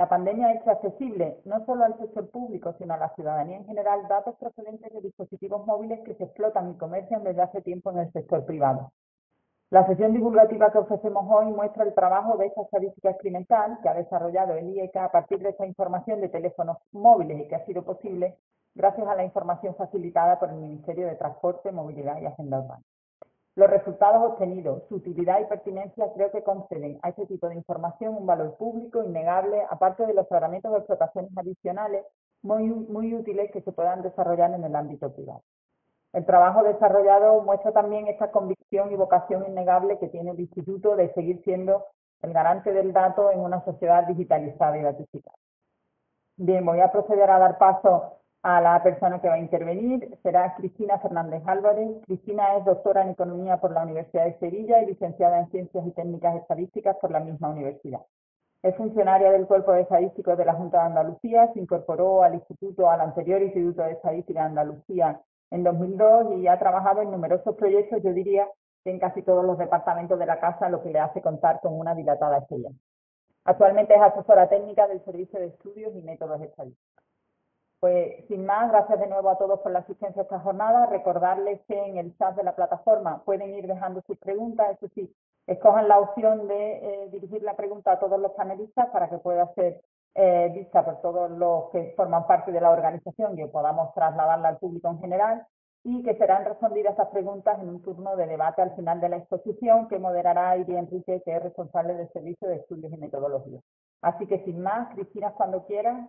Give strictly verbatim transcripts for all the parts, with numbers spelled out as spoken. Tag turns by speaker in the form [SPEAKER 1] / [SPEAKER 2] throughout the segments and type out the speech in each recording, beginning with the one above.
[SPEAKER 1] La pandemia ha hecho accesible no solo al sector público, sino a la ciudadanía en general, datos procedentes de dispositivos móviles que se explotan y comercian desde hace tiempo en el sector privado. La sesión divulgativa que ofrecemos hoy muestra el trabajo de esta estadística experimental que ha desarrollado el I E C A a partir de esta información de teléfonos móviles y que ha sido posible gracias a la información facilitada por el Ministerio de Transporte, Movilidad y Agenda Urbana. Los resultados obtenidos, su utilidad y pertinencia creo que conceden a este tipo de información un valor público innegable, aparte de los tratamientos de explotaciones adicionales muy, muy útiles que se puedan desarrollar en el ámbito privado. El trabajo desarrollado muestra también esta convicción y vocación innegable que tiene el Instituto de seguir siendo el garante del dato en una sociedad digitalizada y datificada. Bien, voy a proceder a dar paso a la persona que va a intervenir. Será Cristina Fernández Álvarez. Cristina es doctora en Economía por la Universidad de Sevilla y licenciada en Ciencias y Técnicas Estadísticas por la misma universidad. Es funcionaria del Cuerpo de Estadísticos de la Junta de Andalucía, se incorporó al Instituto, al anterior Instituto de Estadística de Andalucía en dos mil dos y ha trabajado en numerosos proyectos, yo diría que en casi todos los departamentos de la Casa, lo que le hace contar con una dilatada experiencia. Actualmente es asesora técnica del Servicio de Estudios y Métodos Estadísticos. Pues sin más, gracias de nuevo a todos por la asistencia a esta jornada. Recordarles que en el chat de la plataforma pueden ir dejando sus preguntas, eso sí, escojan la opción de eh, dirigir la pregunta a todos los panelistas para que pueda ser eh, vista por todos los que forman parte de la organización y podamos trasladarla al público en general, y que serán respondidas estas preguntas en un turno de debate al final de la exposición que moderará Iria Enrique, que es responsable del Servicio de Estudios y Metodología. Así que sin más, Cristina, cuando quieras.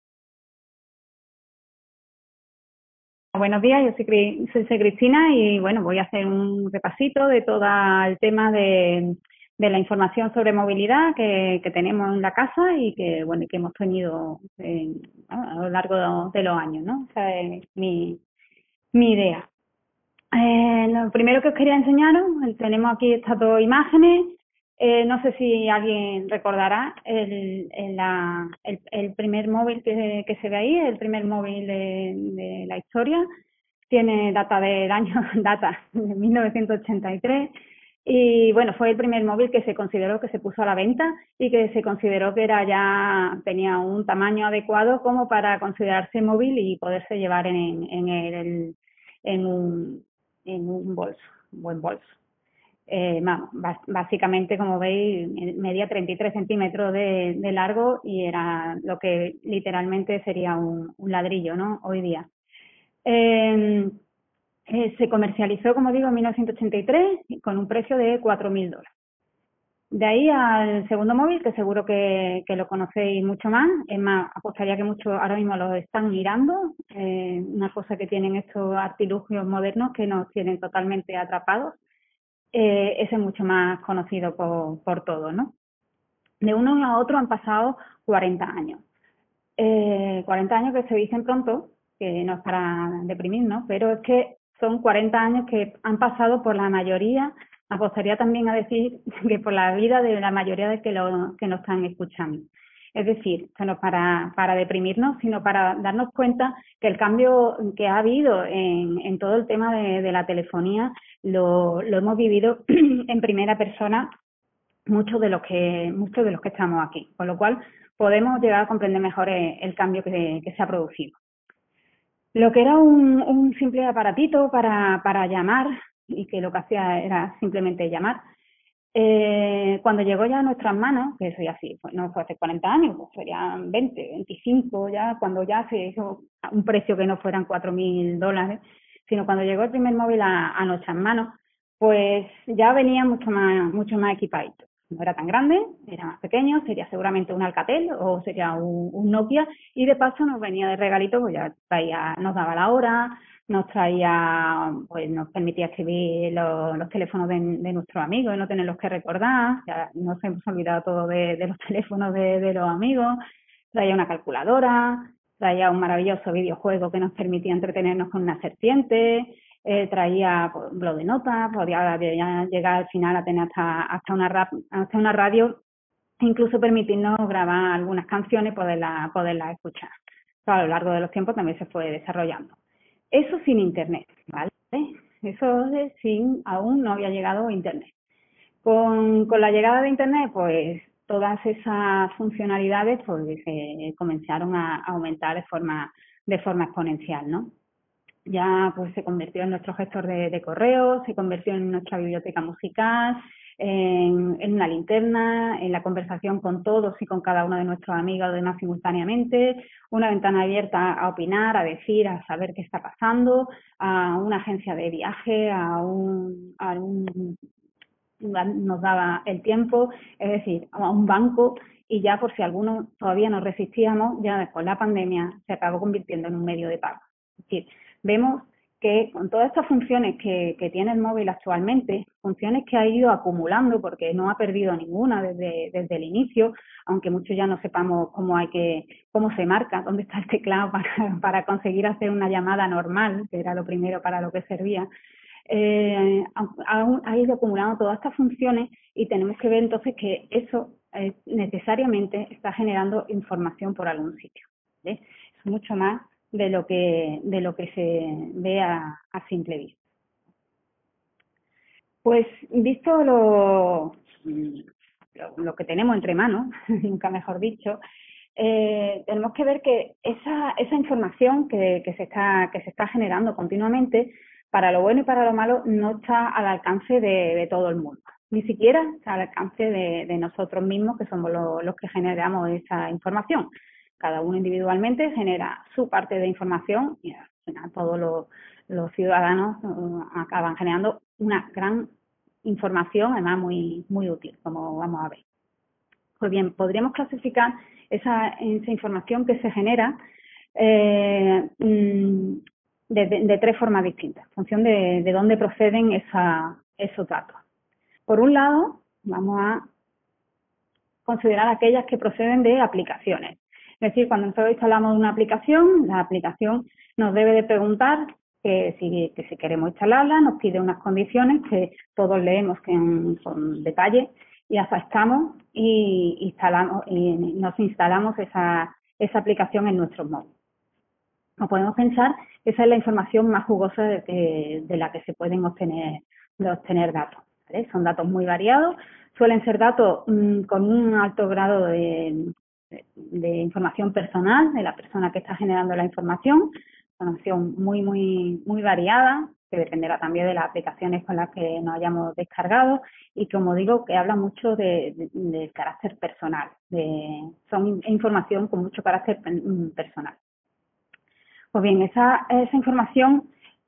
[SPEAKER 2] Buenos días, yo soy, soy, soy Cristina y bueno, voy a hacer un repasito de todo el tema de, de la información sobre movilidad que, que tenemos en la casa y que bueno que hemos tenido en, a lo largo de, de los años, ¿no? Esa es mi, mi idea. Eh, lo primero que os quería enseñaros, tenemos aquí estas dos imágenes. Eh, no sé si alguien recordará el, el, la, el, el primer móvil que, que se ve ahí, el primer móvil de, de la historia. Tiene data del año, data de mil novecientos ochenta y tres. Y bueno, fue el primer móvil que se consideró que se puso a la venta y que se consideró que era ya tenía un tamaño adecuado como para considerarse móvil y poderse llevar en, en, el, en, un, en un bolso, un buen bolso. Eh, vamos, básicamente, como veis, medía treinta y tres centímetros de, de largo y era lo que literalmente sería un, un ladrillo, ¿no? Hoy día. Eh, eh, se comercializó, como digo, en mil novecientos ochenta y tres con un precio de cuatro mil dólares. De ahí al segundo móvil, que seguro que, que lo conocéis mucho más, es más, apostaría que muchos ahora mismo lo están mirando, eh, una cosa que tienen estos artilugios modernos que nos tienen totalmente atrapados. Eh, ese es mucho más conocido por, por todos, ¿no? De uno a otro han pasado cuarenta años. Eh, cuarenta años que se dicen pronto, que no es para deprimirnos, pero es que son cuarenta años que han pasado por la mayoría, apostaría también a decir que por la vida de la mayoría de que, lo, que nos están escuchando. Es decir, esto no es para, para deprimirnos, sino para darnos cuenta que el cambio que ha habido en, en todo el tema de, de la telefonía lo, lo hemos vivido en primera persona muchos de los que muchos de los que estamos aquí, con lo cual podemos llegar a comprender mejor el, el cambio que, que se ha producido. Lo que era un, un simple aparatito para, para llamar y que lo que hacía era simplemente llamar, eh, cuando llegó ya a nuestras manos, que eso ya sí, pues no fue hace cuarenta años, pues serían veinte, veinticinco ya, cuando ya se hizo un precio que no fueran cuatro mil dólares, sino cuando llegó el primer móvil a, a nuestras manos, pues ya venía mucho más, mucho más equipadito. No era tan grande, era más pequeño, sería seguramente un Alcatel o sería un, un Nokia, y de paso nos venía de regalito, pues ya traía, nos daba la hora, nos traía, pues nos permitía escribir los, los teléfonos de, de nuestros amigos y no tenerlos que recordar, ya nos hemos olvidado todo de, de los teléfonos de, de los amigos, traía una calculadora, traía un maravilloso videojuego que nos permitía entretenernos con una serpiente, eh, traía pues, un blog de notas, podía llegar al final a tener hasta, hasta, una, rap, hasta una radio, incluso permitirnos grabar algunas canciones y poderlas poderla escuchar. Pero a lo largo de los tiempos también se fue desarrollando. Eso sin internet, ¿vale? Eso sin, aún no había llegado internet. Con, con la llegada de internet, pues todas esas funcionalidades pues eh, comenzaron a, a aumentar de forma, de forma exponencial, ¿no? Ya pues se convirtió en nuestro gestor de, de correos, se convirtió en nuestra biblioteca musical, en, en una linterna, en la conversación con todos y con cada uno de nuestros amigos o demás simultáneamente, una ventana abierta a opinar, a decir, a saber qué está pasando, a una agencia de viaje, a un, a un nos daba el tiempo, es decir, a un banco, y ya por si alguno todavía nos resistíamos, ya después la pandemia se acabó convirtiendo en un medio de pago. Es decir, vemos que con todas estas funciones que, que tiene el móvil actualmente, funciones que ha ido acumulando porque no ha perdido ninguna desde, desde el inicio, aunque muchos ya no sepamos cómo hay que, cómo se marca, dónde está el teclado para, para conseguir hacer una llamada normal, que era lo primero para lo que servía. Eh, ha, ha ido acumulando todas estas funciones y tenemos que ver entonces que eso eh, necesariamente está generando información por algún sitio, ¿vale? Es mucho más de lo que de lo que se ve a, a simple vista. Pues visto lo, lo, lo que tenemos entre manos, nunca mejor dicho, eh, tenemos que ver que esa, esa información que, que, se está, que se está generando continuamente, para lo bueno y para lo malo, no está al alcance de, de todo el mundo. Ni siquiera está al alcance de, de nosotros mismos, que somos lo, los que generamos esa información. Cada uno individualmente genera su parte de información y al final todos los, los ciudadanos uh, acaban generando una gran información, además muy, muy útil, como vamos a ver. Pues bien, podríamos clasificar esa, esa información que se genera eh, de, de, de, tres formas distintas, en función de, de dónde proceden esa, esos datos. Por un lado, vamos a considerar aquellas que proceden de aplicaciones. Es decir, cuando nosotros instalamos una aplicación, la aplicación nos debe de preguntar que si, que si queremos instalarla, nos pide unas condiciones que todos leemos con, con detalle y aceptamos y instalamos y nos instalamos esa, esa aplicación en nuestros móviles. No podemos pensar que esa es la información más jugosa de, de, de la que se pueden obtener, de obtener datos, ¿vale? Son datos muy variados, suelen ser datos mmm, con un alto grado de, de, de información personal de la persona que está generando la información, información muy, muy, muy variada, que dependerá también de las aplicaciones con las que nos hayamos descargado y, como digo, que habla mucho de, de, de carácter personal, de, son información con mucho carácter personal. Pues bien, esa, esa información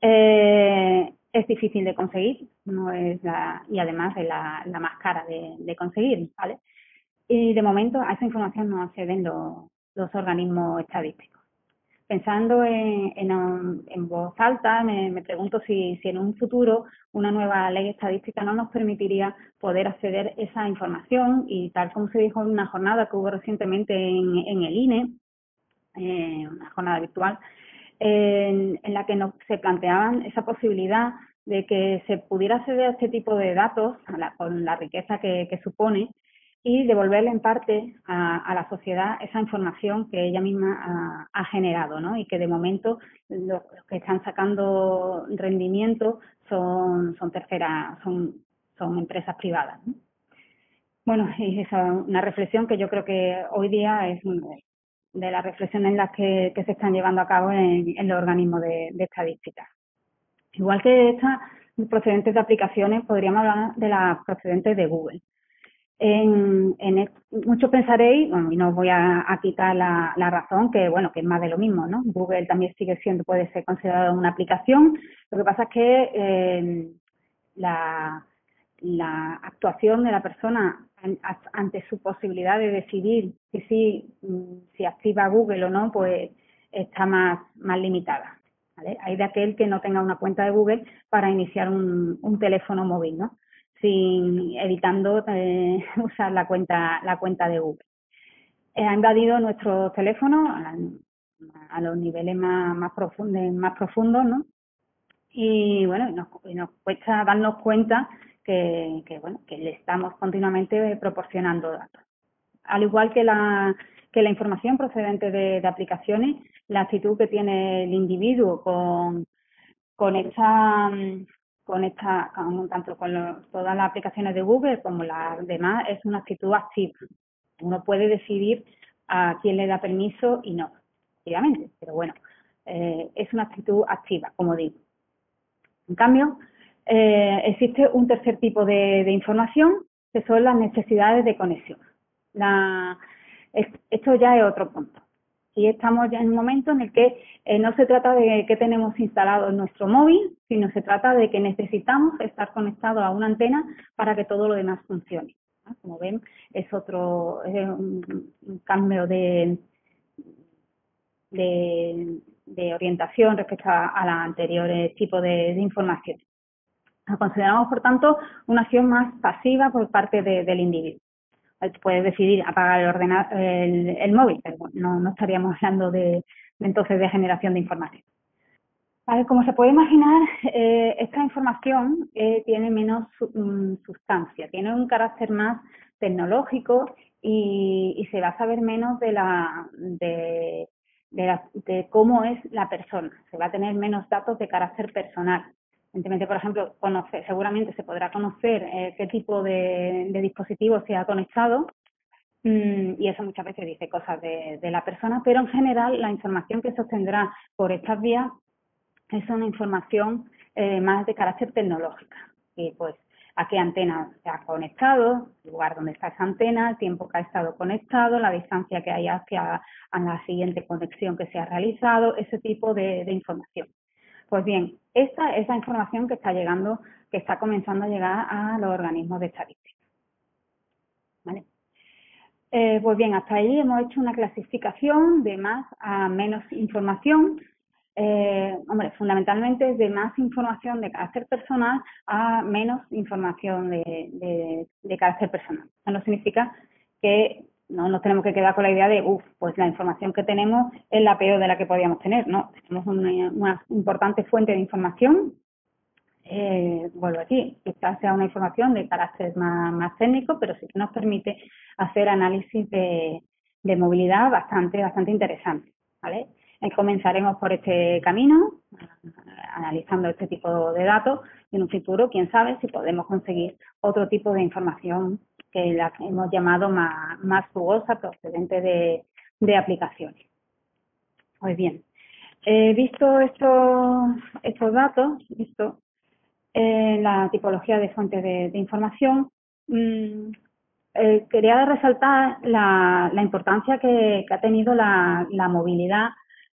[SPEAKER 2] eh, es difícil de conseguir, no es la, y además es la, la más cara de, de conseguir, ¿vale? Y de momento a esa información no acceden los, los organismos estadísticos. Pensando en, en, en voz alta, me, me pregunto si, si en un futuro una nueva ley estadística no nos permitiría poder acceder a esa información y, tal como se dijo en una jornada que hubo recientemente en, en el I N E, eh, una jornada virtual, en, en la que nos, se planteaban esa posibilidad de que se pudiera acceder a este tipo de datos a la, con la riqueza que, que supone y devolverle en parte a, a la sociedad esa información que ella misma ha, ha generado, ¿no? Y que de momento los, los que están sacando rendimiento son, son terceras, son, son empresas privadas, ¿no? Bueno, y esa es una reflexión que yo creo que hoy día es de las reflexiones en las que, que se están llevando a cabo en, en los organismos de, de estadística. Igual que estas procedentes de aplicaciones, podríamos hablar de las procedentes de Google. En, en muchos pensaréis, bueno, y no os voy a, a quitar la, la razón, que bueno, que es más de lo mismo, ¿no? Google también sigue siendo, puede ser considerado una aplicación. Lo que pasa es que eh, la, la actuación de la persona ante su posibilidad de decidir si, si, si activa Google o no, pues está más, más limitada, ¿vale? Hay de aquel que no tenga una cuenta de Google para iniciar un, un teléfono móvil, ¿no? Sin, evitando eh, usar la cuenta, la cuenta de Google. Eh, ha invadido nuestros teléfonos a, a los niveles más, más, profundos, más profundos, ¿no? Y bueno, nos, nos cuesta darnos cuenta que, que, bueno, que le estamos continuamente proporcionando datos. Al igual que la, que la información procedente de, de aplicaciones, la actitud que tiene el individuo con, con esta, con esta con, tanto con lo, todas las aplicaciones de Google como las demás, es una actitud activa. Uno puede decidir a quién le da permiso y no, efectivamente, pero bueno, eh, es una actitud activa, como digo. En cambio, eh, existe un tercer tipo de, de información, que son las necesidades de conexión. La, esto ya es otro punto. Y estamos ya en un momento en el que eh, no se trata de qué tenemos instalado en nuestro móvil, sino se trata de que necesitamos estar conectados a una antena para que todo lo demás funcione, ¿no? Como ven, es otro es un, un cambio de, de, de orientación respecto a, a la anterior tipo de, de información. La consideramos, por tanto, una acción más pasiva por parte de, del individuo. Puedes decidir apagar el, ordenador, el, el móvil, pero bueno, no, no estaríamos hablando de, de entonces de generación de información. Vale, como se puede imaginar, eh, esta información eh, tiene menos um, sustancia, tiene un carácter más tecnológico y, y se va a saber menos de, la, de, de, la, de cómo es la persona, se va a tener menos datos de carácter personal. Evidentemente, por ejemplo, conoce, seguramente se podrá conocer eh, qué tipo de, de dispositivo se ha conectado, mmm, y eso muchas veces dice cosas de, de la persona, pero en general la información que se obtendrá por estas vías es una información eh, más de carácter tecnológica. Y pues a qué antena se ha conectado, el lugar donde está esa antena, el tiempo que ha estado conectado, la distancia que hay hacia a la siguiente conexión que se ha realizado, ese tipo de, de información. Pues bien, esta es la información que está llegando, que está comenzando a llegar a los organismos de estadística. ¿Vale? Eh, pues bien, hasta ahí hemos hecho una clasificación de más a menos información. Eh, hombre, fundamentalmente de más información de carácter personal a menos información de, de, de carácter personal. Eso no significa que no nos tenemos que quedar con la idea de, uff, pues la información que tenemos es la peor de la que podíamos tener. No, tenemos una, una importante fuente de información. Eh, vuelvo aquí, quizás sea una información de carácter más, más técnico, pero sí que nos permite hacer análisis de, de movilidad bastante, bastante interesante, ¿vale? Eh, comenzaremos por este camino, analizando este tipo de datos, y en un futuro, quién sabe, si podemos conseguir otro tipo de información que la que hemos llamado más, más jugosa, procedente de, de aplicaciones. Pues bien, eh, visto estos, estos datos, visto eh, la tipología de fuentes de, de información, mmm, eh, quería resaltar la, la importancia que, que ha tenido la, la movilidad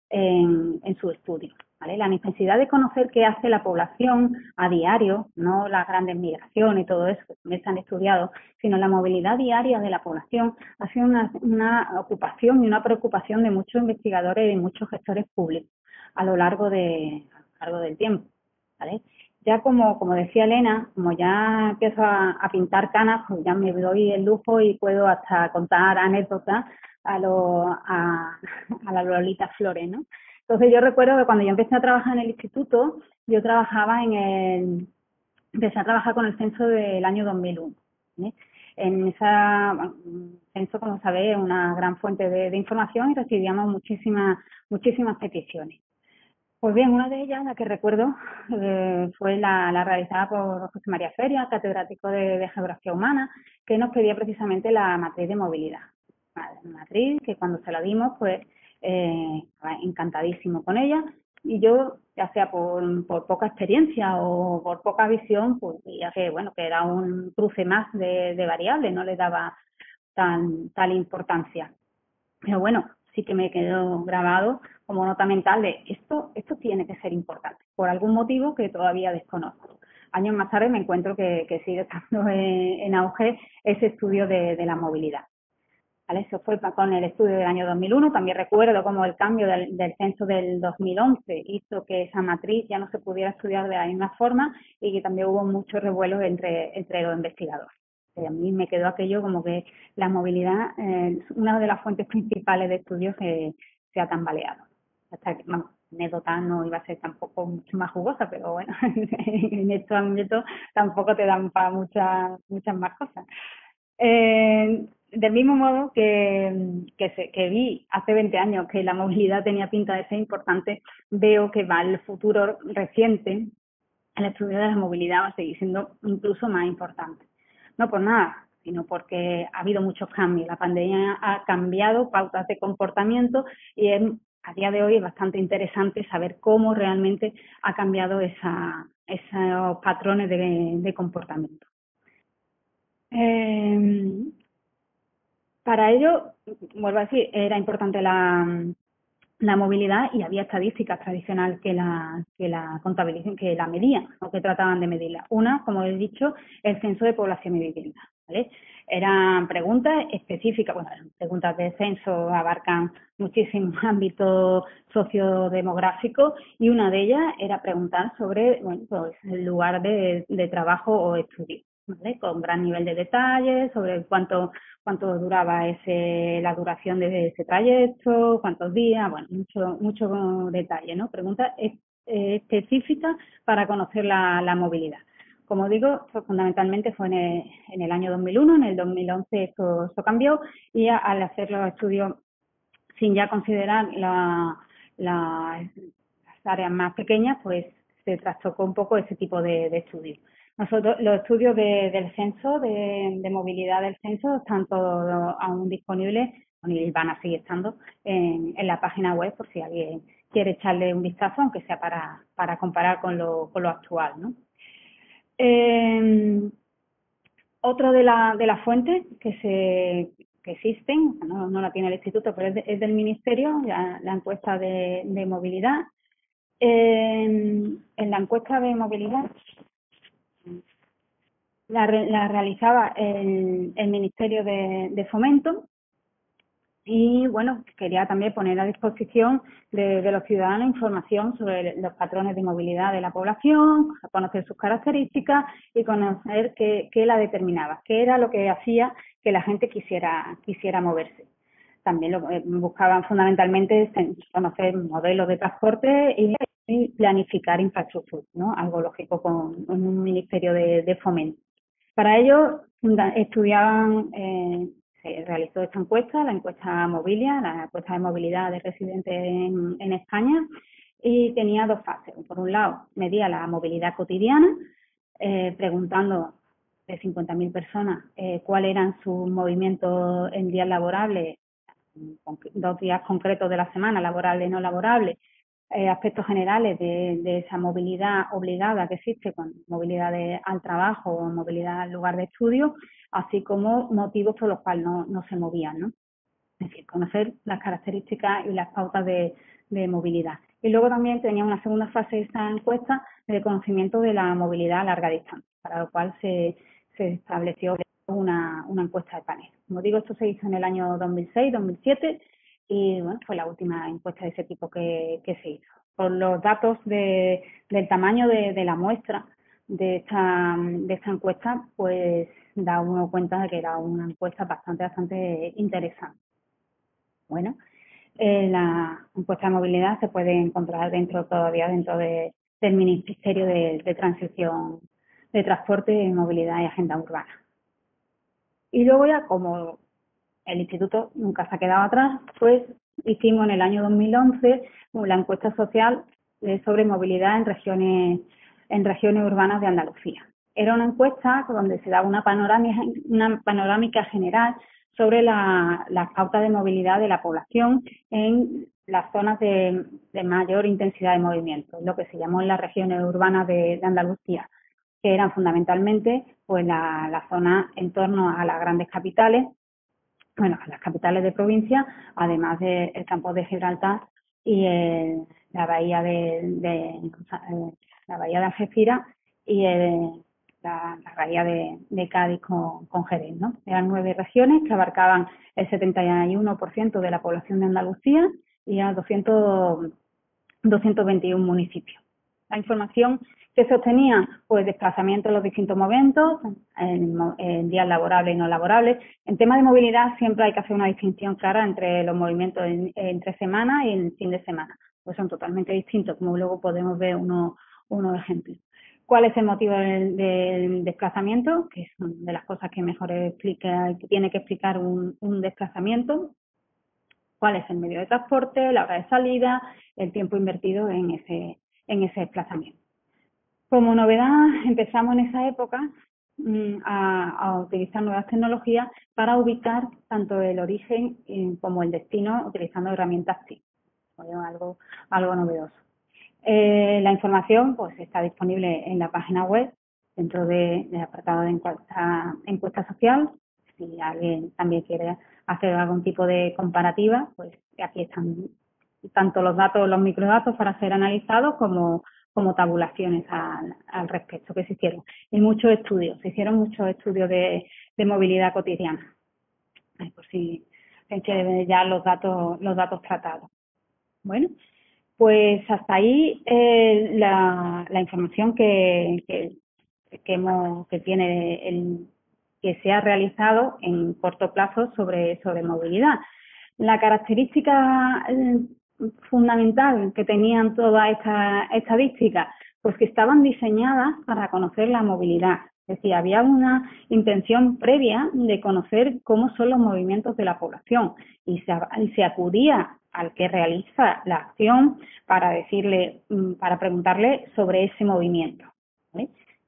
[SPEAKER 2] en, en su estudio, ¿vale? La necesidad de conocer qué hace la población a diario, no las grandes migraciones y todo eso que también se han estudiado, sino la movilidad diaria de la población ha sido una, una ocupación y una preocupación de muchos investigadores y de muchos gestores públicos a lo largo, de, a lo largo del tiempo, ¿vale? Ya como, como decía Elena, como ya empiezo a, a pintar canas, pues ya me doy el lujo y puedo hasta contar anécdotas a, lo, a, a la Lolita Flores, ¿no? Entonces yo recuerdo que cuando yo empecé a trabajar en el instituto, yo trabajaba en el, empecé a trabajar con el censo del año dos mil uno, ¿sí? En esa censo, como sabéis, es una gran fuente de, de información y recibíamos muchísimas, muchísimas peticiones. Pues bien, una de ellas, la que recuerdo, eh, fue la, la realizada por José María Feria, catedrático de, de Geografía Humana, que nos pedía precisamente la matriz de movilidad. Una matriz que cuando se la dimos, pues, eh, estaba encantadísimo con ella, y yo, ya sea por, por poca experiencia o por poca visión, pues veía que, bueno, que era un cruce más de, de variables, no le daba tan, tal importancia. Pero bueno, sí que me quedó grabado como nota mental de esto, esto tiene que ser importante, por algún motivo que todavía desconozco. Años más tarde me encuentro que, que sigue estando en, en auge ese estudio de, de la movilidad. ¿Vale? Eso fue con el estudio del año dos mil uno. También recuerdo cómo el cambio del, del censo del dos mil once hizo que esa matriz ya no se pudiera estudiar de la misma forma y que también hubo muchos revuelos entre, entre los investigadores. A mí me quedó aquello como que la movilidad es eh, una de las fuentes principales de estudios que se ha tambaleado. Hasta que, vamos, anécdota no iba a ser tampoco mucho más jugosa, pero bueno, en estos ámbitos tampoco te dan para muchas, muchas más cosas. Eh, del mismo modo que, que, se, que vi hace veinte años que la movilidad tenía pinta de ser importante, veo que va el futuro reciente, el estudio de la movilidad va a seguir siendo incluso más importante. No por nada, sino porque ha habido muchos cambios. La pandemia ha cambiado pautas de comportamiento y es, a día de hoy es bastante interesante saber cómo realmente ha cambiado esa, esos patrones de, de comportamiento. Eh, para ello, vuelvo a decir, era importante la, la movilidad y había estadísticas tradicionales que la, que la contabilizan, que la medían o que trataban de medirla. Una, como he dicho, el censo de población y vivienda, ¿vale? Eran preguntas específicas, bueno, preguntas de censo abarcan muchísimos ámbitos sociodemográficos y una de ellas era preguntar sobre, bueno, pues el lugar de, de trabajo o estudio, ¿vale? Con gran nivel de detalle sobre cuánto cuánto duraba ese la duración de ese trayecto, cuántos días, bueno, mucho mucho detalle, ¿no? Preguntas eh, específicas para conocer la, la movilidad. Como digo, pues fundamentalmente fue en el, en el año dos mil uno, en el dos mil once esto, esto cambió y a, al hacer los estudios sin ya considerar la, la, las áreas más pequeñas, pues se trastocó un poco ese tipo de, de estudios. Nosotros, los estudios de, del censo, de, de movilidad del censo, están todos aún disponibles y van a seguir estando en, en la página web por si alguien quiere echarle un vistazo, aunque sea para, para comparar con lo, con lo actual, ¿no? Eh, otra de las de la fuentes que se que existen, no, no la tiene el instituto, pero es, de, es del ministerio, la, la encuesta de, de movilidad. Eh, en la encuesta de movilidad la, la realizaba el, el Ministerio de, de Fomento y, bueno, quería también poner a disposición de, de los ciudadanos información sobre los patrones de movilidad de la población, conocer sus características y conocer qué, qué la determinaba, qué era lo que hacía que la gente quisiera, quisiera moverse. También lo, eh, buscaban fundamentalmente conocer modelos de transporte y, y planificar infraestructura, ¿no? Algo lógico con, con un Ministerio de, de Fomento. Para ello estudiaban, eh, se realizó esta encuesta, la encuesta Mobilia, la encuesta de movilidad de residentes en, en España, y tenía dos fases. Por un lado, medía la movilidad cotidiana, eh, preguntando de cincuenta mil personas eh, cuáles eran sus movimientos en días laborables, dos días concretos de la semana, laborables y no laborables, eh, aspectos generales de, de esa movilidad obligada que existe, con movilidad de, al trabajo o movilidad al lugar de estudio, así como motivos por los cuales no, no se movían, ¿no? Es decir, conocer las características y las pautas de, de movilidad. Y luego también tenía una segunda fase de esta encuesta de conocimiento de la movilidad a larga distancia, para lo cual se, se estableció una, una encuesta de panel. Como digo, esto se hizo en el año dos mil seis, dos mil siete y, bueno, fue la última encuesta de ese tipo que, que se hizo. Por los datos de, del tamaño de, de la muestra de esta, de esta encuesta, pues da uno cuenta de que era una encuesta bastante, bastante interesante. Bueno, eh, la encuesta de movilidad se puede encontrar dentro todavía dentro de, del Ministerio de, de Transición de Transporte, Movilidad y Agenda Urbana. Y luego ya, como el instituto nunca se ha quedado atrás, pues hicimos en el año dos mil once la encuesta social sobre movilidad en regiones, en regiones urbanas de Andalucía. Era una encuesta donde se daba una panorámica, una panorámica general sobre la, las pautas de movilidad de la población en las zonas de, de mayor intensidad de movimiento, lo que se llamó en las regiones urbanas de, de Andalucía, que eran fundamentalmente pues la, la zona en torno a las grandes capitales, bueno, a las capitales de provincia, además del de campo de Gibraltar y el, la bahía de, de la bahía de Algeciras y el, la, la bahía de, de Cádiz con, con Jerez, ¿no? Eran nueve regiones que abarcaban el setenta y uno por ciento de la población de Andalucía y a doscientos, doscientos veintiuno municipios. La información que se obtenía, pues desplazamiento en los distintos momentos, en, en días laborables y no laborables. En tema de movilidad siempre hay que hacer una distinción clara entre los movimientos en, entre semana y en fin de semana, pues son totalmente distintos, como luego podemos ver unos, unos ejemplos. ¿Cuál es el motivo del, del desplazamiento? Que es una de las cosas que mejor explica, que tiene que explicar un, un desplazamiento. ¿Cuál es el medio de transporte, la hora de salida, el tiempo invertido en ese, en ese desplazamiento? Como novedad, empezamos en esa época mm, a, a utilizar nuevas tecnologías para ubicar tanto el origen eh, como el destino utilizando herramientas T I C, algo, algo novedoso. Eh, la información pues está disponible en la página web dentro de, del apartado de encuesta, encuesta social. Si alguien también quiere hacer algún tipo de comparativa, pues aquí están tanto los datos, los microdatos para ser analizados como, como tabulaciones al, al respecto que se hicieron. Y muchos estudios, se hicieron muchos estudios de, de movilidad cotidiana. Ay, por si hay que ver ya los datos, los datos tratados. Bueno, pues hasta ahí eh, la, la información que, que, que, hemos, que tiene el, que se ha realizado en corto plazo sobre, sobre movilidad. La característica eh, fundamental que tenían todas estas estadísticas, pues que estaban diseñadas para conocer la movilidad. Es decir, había una intención previa de conocer cómo son los movimientos de la población y se, y se acudía al que realiza la acción para decirle, para preguntarle sobre ese movimiento, ¿vale?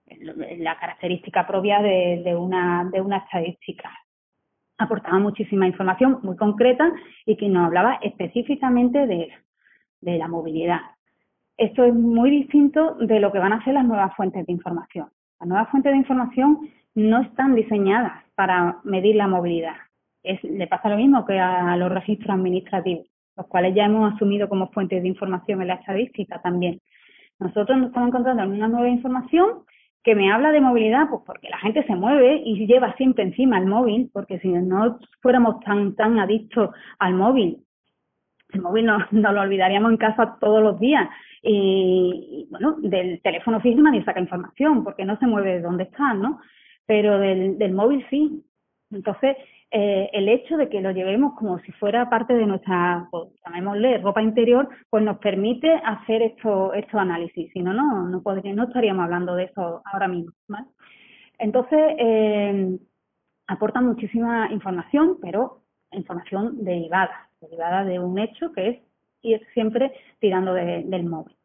[SPEAKER 2] La característica propia de, de, una, de una estadística. Aportaba muchísima información muy concreta y que nos hablaba específicamente de, de la movilidad. Esto es muy distinto de lo que van a ser las nuevas fuentes de información. Las nuevas fuentes de información no están diseñadas para medir la movilidad. Es, le pasa lo mismo que a los registros administrativos, los cuales ya hemos asumido como fuentes de información en la estadística también. Nosotros nos estamos encontrando en una nueva información que me habla de movilidad, pues porque la gente se mueve y lleva siempre encima el móvil, porque si no fuéramos tan, tan adictos al móvil, el móvil no, no lo olvidaríamos en casa todos los días. Y, y bueno, del teléfono fijo nadie saca información porque no se mueve de donde está, ¿no? Pero del, del móvil sí. Entonces, eh, el hecho de que lo llevemos como si fuera parte de nuestra, pues, llamémosle, ropa interior, pues nos permite hacer esto, estos análisis. Si no, no, no, podría, no estaríamos hablando de eso ahora mismo, ¿vale? Entonces, eh, aporta muchísima información, pero información derivada, derivada de un hecho que es ir siempre tirando de, del móvil.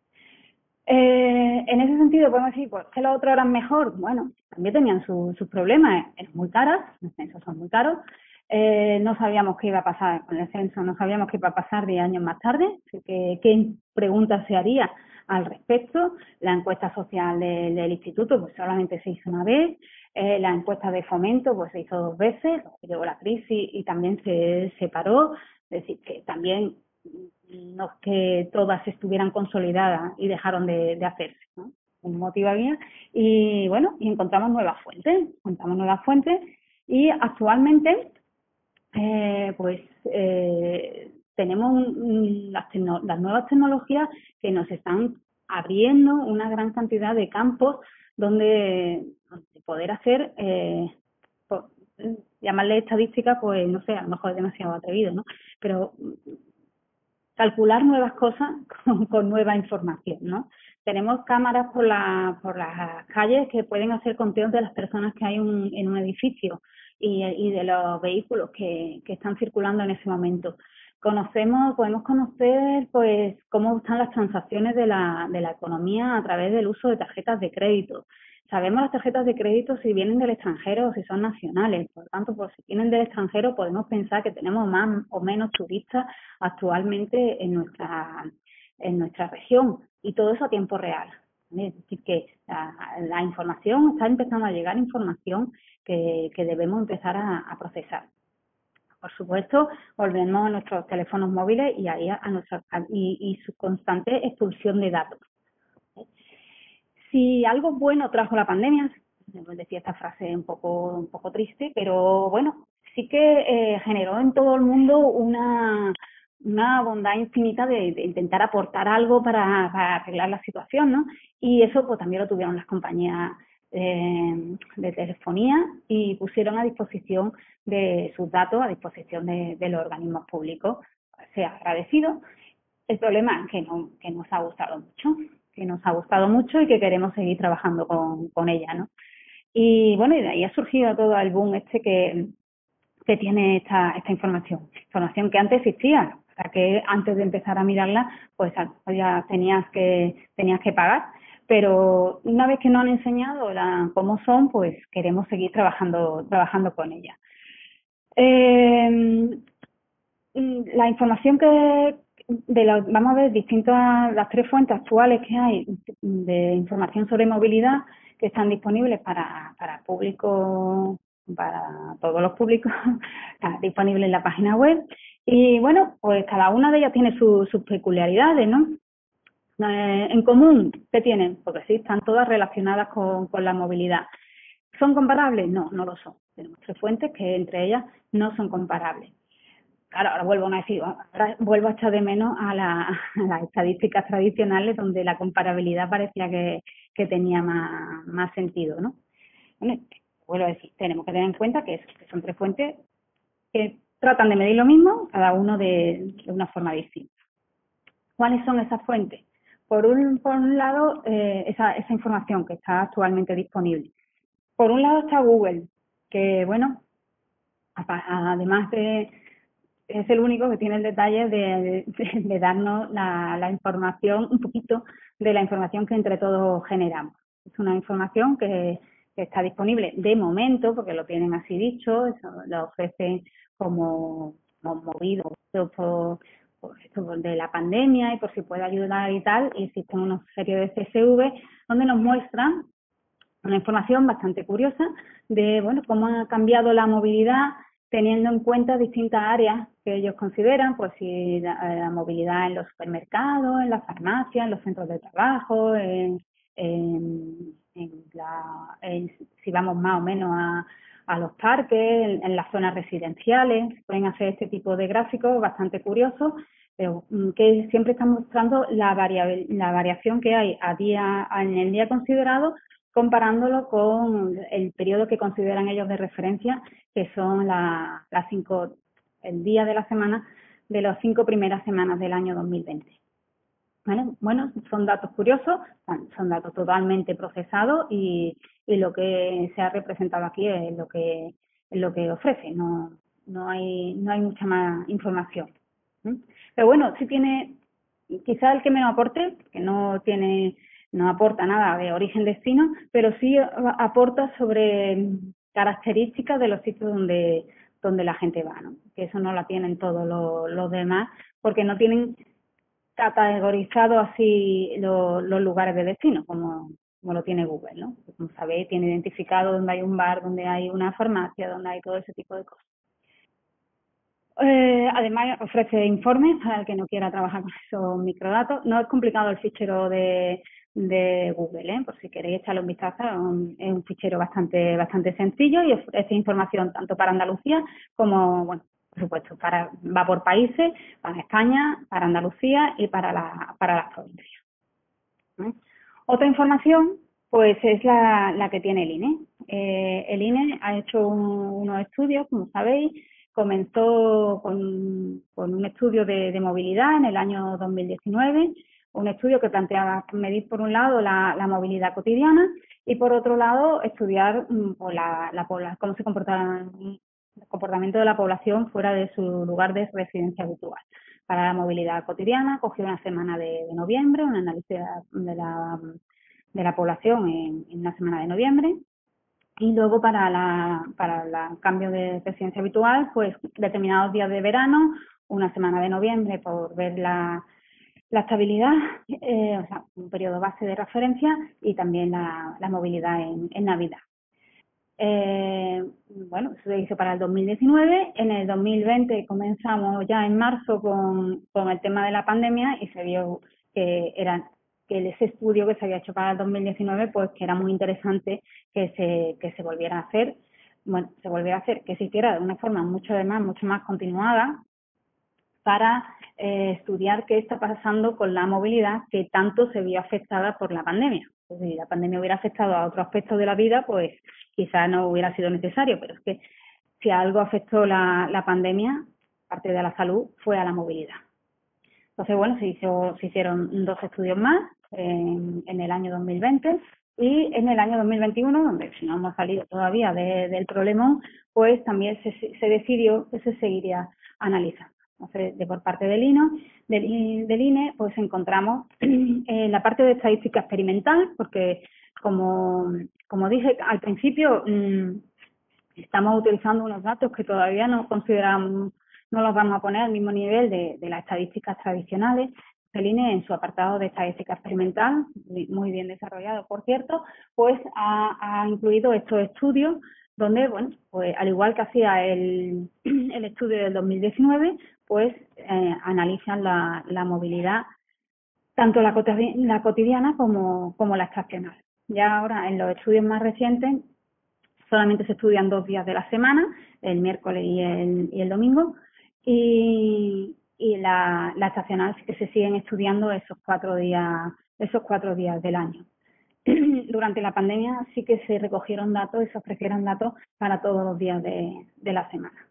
[SPEAKER 2] Eh, en ese sentido podemos decir, pues que las otras eran mejor. Bueno, también tenían su, sus problemas, eran muy caras, los censos son muy caros, eh, no sabíamos qué iba a pasar con el censo, no sabíamos qué iba a pasar diez años más tarde, que, qué preguntas se haría al respecto. La encuesta social de, del instituto pues solamente se hizo una vez, eh, la encuesta de fomento pues se hizo dos veces, llegó la crisis y también se separó, es decir, que también no es que todas estuvieran consolidadas y dejaron de, de hacerse, ¿no? Un motivo había y bueno, y encontramos nuevas fuentes, encontramos nuevas fuentes y actualmente eh, pues eh, tenemos un, las, tecno, las nuevas tecnologías que nos están abriendo una gran cantidad de campos donde, donde poder hacer, eh, pues, llamarle estadística, pues no sé, a lo mejor es demasiado atrevido, ¿no? Pero calcular nuevas cosas con, con nueva información, ¿no? Tenemos cámaras por, la, por las calles que pueden hacer conteos de las personas que hay un, en un edificio y, y de los vehículos que, que están circulando en ese momento. Conocemos, podemos conocer pues cómo están las transacciones de la, de la economía a través del uso de tarjetas de crédito. Sabemos las tarjetas de crédito si vienen del extranjero o si son nacionales. Por lo tanto, por si vienen del extranjero, podemos pensar que tenemos más o menos turistas actualmente en nuestra, en nuestra región. Y todo eso a tiempo real. Es decir, que la, la información, está empezando a llegar información que, que debemos empezar a, a procesar. Por supuesto, volvemos a nuestros teléfonos móviles y, ahí a nuestra, y, y su constante expulsión de datos. Si algo bueno trajo la pandemia, decía esta frase un poco, un poco triste, pero bueno, sí que eh, generó en todo el mundo una, una bondad infinita de, de intentar aportar algo para, para arreglar la situación, ¿no? Y eso pues también lo tuvieron las compañías eh, de telefonía y pusieron a disposición de sus datos, a disposición de, de los organismos públicos. Sea agradecido. El problema es que, no, que nos ha gustado mucho. que nos ha gustado mucho y que queremos seguir trabajando con, con ella, ¿no? Y bueno, y de ahí ha surgido todo el boom este que, que tiene esta, esta información. Información que antes existía, para que antes de empezar a mirarla, pues ya tenías que, tenías que pagar. pero una vez que nos han enseñado la, cómo son, pues queremos seguir trabajando, trabajando con ellas. Eh, la información que de la, vamos a ver distintas las tres fuentes actuales que hay de información sobre movilidad que están disponibles para para público, para todos los públicos, está disponible en la página web. Y bueno, pues cada una de ellas tiene su, sus peculiaridades, ¿no? Eh, en común, ¿qué tienen? Porque sí, están todas relacionadas con, con la movilidad. ¿Son comparables? No, no lo son. Tenemos tres fuentes que entre ellas no son comparables. Claro, ahora vuelvo a decir, ahora vuelvo a echar de menos a, la, a las estadísticas tradicionales donde la comparabilidad parecía que, que tenía más, más sentido, ¿no? Bueno, vuelvo a decir, tenemos que tener en cuenta que, es, que son tres fuentes que tratan de medir lo mismo, cada uno de, de una forma distinta. ¿Cuáles son esas fuentes? Por un, por un lado, eh, esa, esa información que está actualmente disponible. Por un lado está Google, que bueno, además de es el único que tiene el detalle de, de, de darnos la, la información, un poquito de la información que entre todos generamos. Es una información que, que está disponible de momento, porque lo tienen así dicho, eso lo ofrecen como, como movido por, por esto de la pandemia y por si puede ayudar y tal, y existen una serie de C S V donde nos muestran una información bastante curiosa de bueno cómo ha cambiado la movilidad teniendo en cuenta distintas áreas que ellos consideran, pues si la, la movilidad en los supermercados, en las farmacias, en los centros de trabajo, en, en, en la, en, si vamos más o menos a, a los parques, en, en las zonas residenciales, pueden hacer este tipo de gráficos bastante curiosos, pero que siempre están mostrando la, varia, la variación que hay a día, en el día considerado, comparándolo con el periodo que consideran ellos de referencia, que son las la cinco, el día de la semana de las cinco primeras semanas del año dos mil veinte. ¿Vale? Bueno, son datos curiosos, son datos totalmente procesados y, y lo que se ha representado aquí es lo que, es lo que ofrece, no, no, hay, no hay mucha más información. ¿Mm? Pero bueno, sí tiene, quizá el que menos aporte, que no tiene no aporta nada de origen-destino, pero sí aporta sobre características de los sitios donde, donde la gente va, ¿no? Que eso no la tienen todos los, los demás, porque no tienen categorizado así los, los lugares de destino, como, como lo tiene Google, ¿no? Como sabéis, tiene identificado donde hay un bar, donde hay una farmacia, donde hay todo ese tipo de cosas. Eh, además, ofrece informes para el que no quiera trabajar con esos microdatos. No es complicado el fichero de, de Google, ¿eh? Por si queréis echarle un vistazo, es un, es un fichero bastante bastante sencillo y ofrece información tanto para Andalucía como, bueno, por supuesto, para va por países, para España, para Andalucía y para, la, para las provincias. ¿Eh? Otra información, pues, es la, la que tiene el I N E. Eh, el I N E ha hecho un, unos estudios, como sabéis. Comenzó con, con un estudio de, de movilidad en el año dos mil diecinueve, un estudio que planteaba medir por un lado la, la movilidad cotidiana y por otro lado estudiar pues, la, la, cómo se comporta el comportamiento de la población fuera de su lugar de residencia habitual. Para la movilidad cotidiana cogió una semana de, de noviembre, un análisis de la, de la población en, en una semana de noviembre. Y luego para la para el cambio de residencia habitual, pues determinados días de verano, una semana de noviembre por ver la, la estabilidad, eh, o sea, un periodo base de referencia y también la, la movilidad en, en Navidad. Eh, bueno, eso se hizo para el dos mil diecinueve, en el dos mil veinte comenzamos ya en marzo con, con el tema de la pandemia y se vio que eran que ese estudio que se había hecho para el dos mil diecinueve, pues que era muy interesante que se, que se volviera a hacer, bueno, se volviera a hacer, que se hiciera de una forma mucho más, mucho más continuada para eh, estudiar qué está pasando con la movilidad que tanto se vio afectada por la pandemia. Pues si la pandemia hubiera afectado a otro aspecto de la vida, pues quizá no hubiera sido necesario, pero es que si algo afectó la, la pandemia, parte de la salud, fue a la movilidad. Entonces, bueno, se, hizo, se hicieron dos estudios más en, en el año dos mil veinte y en el año dos mil veintiuno, donde si no hemos salido todavía de, del problemón, pues también se, se decidió que se seguiría analizando. no sé, de por parte del I N E, del, del I N E, pues encontramos eh, la parte de estadística experimental, porque como, como dije al principio, mmm, estamos utilizando unos datos que todavía no consideramos, no los vamos a poner al mismo nivel de, de las estadísticas tradicionales. El I N E, en su apartado de estadística experimental, muy bien desarrollado, por cierto, pues ha, ha incluido estos estudios donde, bueno, pues al igual que hacía el, el estudio del dos mil diecinueve, pues eh, analizan la, la movilidad, tanto la, la cotidiana como, como la estacional. Ya ahora, en los estudios más recientes, solamente se estudian dos días de la semana, el miércoles y el, y el domingo, y, y la, la estacional sí que se siguen estudiando esos cuatro días, esos cuatro días del año. Durante la pandemia sí que se recogieron datos y se ofrecieron datos para todos los días de, de la semana.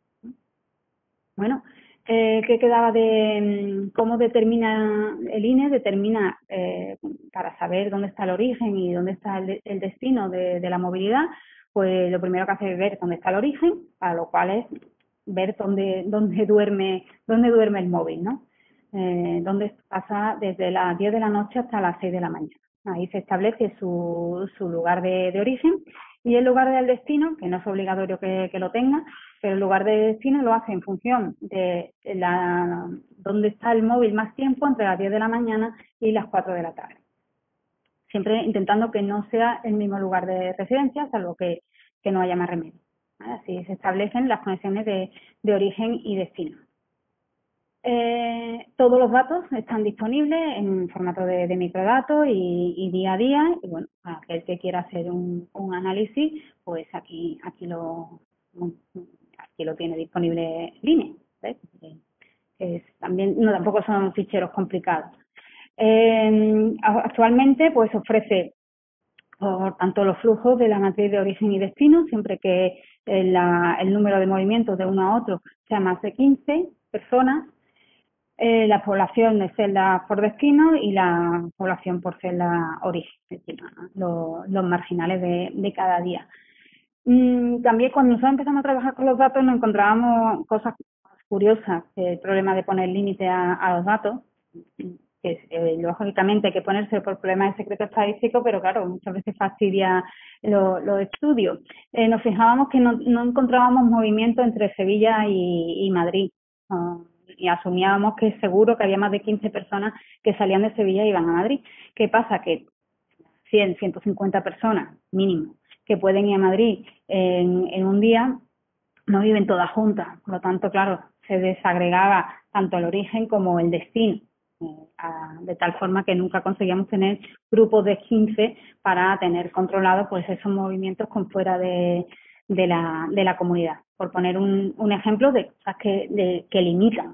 [SPEAKER 2] Bueno, eh, ¿qué quedaba de cómo determina el I N E? Determina, eh, para saber dónde está el origen y dónde está el, el destino de, de la movilidad, pues lo primero que hace es ver dónde está el origen, para lo cual es ver dónde, dónde, duerme, dónde duerme el móvil, ¿no? Eh, dónde pasa desde las diez de la noche hasta las seis de la mañana. Ahí se establece su, su lugar de, de origen, y el lugar del destino, que no es obligatorio que, que lo tenga, pero el lugar de destino lo hace en función de la, dónde está el móvil más tiempo, entre las diez de la mañana y las cuatro de la tarde. Siempre intentando que no sea el mismo lugar de residencia, salvo que, que no haya más remedio. Así se establecen las conexiones de, de origen y destino. Eh, todos los datos están disponibles en formato de, de microdatos y, y día a día. Y bueno, aquel que quiera hacer un, un análisis, pues aquí, aquí lo, aquí lo tiene disponible el I N E. ¿Ves? Es, también, no, tampoco son ficheros complicados. Eh, actualmente, pues ofrece por tanto los flujos de la matriz de origen y destino, siempre que el, la, el número de movimientos de uno a otro sea más de quince personas, eh, la población de celda por destino y la población por celda origen, es decir, los, los marginales de, de cada día. Mm, también cuando nosotros empezamos a trabajar con los datos nos encontrábamos cosas curiosas, el problema de poner límite a, a los datos, que eh, lógicamente hay que ponerse por problemas de secreto estadístico, pero claro, muchas veces fastidia los lo estudios. Eh, nos fijábamos que no, no encontrábamos movimiento entre Sevilla y, y Madrid, uh, y asumíamos que seguro que había más de quince personas que salían de Sevilla y iban a Madrid. ¿Qué pasa? Que cien, ciento cincuenta personas mínimo que pueden ir a Madrid en, en un día no viven todas juntas, por lo tanto, claro, se desagregaba tanto el origen como el destino, eh, a, de tal forma que nunca conseguíamos tener grupos de quince para tener controlados pues esos movimientos con fuera de, de, la, de la comunidad. Por poner un, un ejemplo de cosas que, de, que limitan.